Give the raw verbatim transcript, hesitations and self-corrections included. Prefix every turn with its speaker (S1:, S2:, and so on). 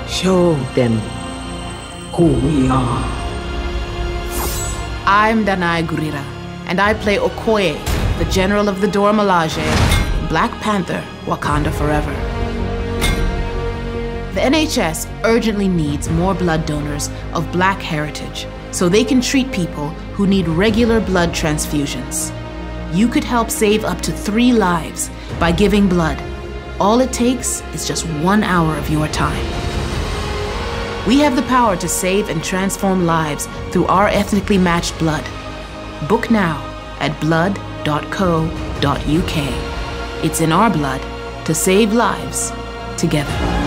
S1: Show them who we are.
S2: I'm Danai Gurira, and I play Okoye, the General of the Dora Milaje, in Black Panther, Wakanda Forever. The N H S urgently needs more blood donors of Black heritage so they can treat people who need regular blood transfusions. You could help save up to three lives by giving blood. All it takes is just one hour of your time. We have the power to save and transform lives through our ethnically matched blood. Book now at blood dot co dot U K. It's in our blood to save lives together.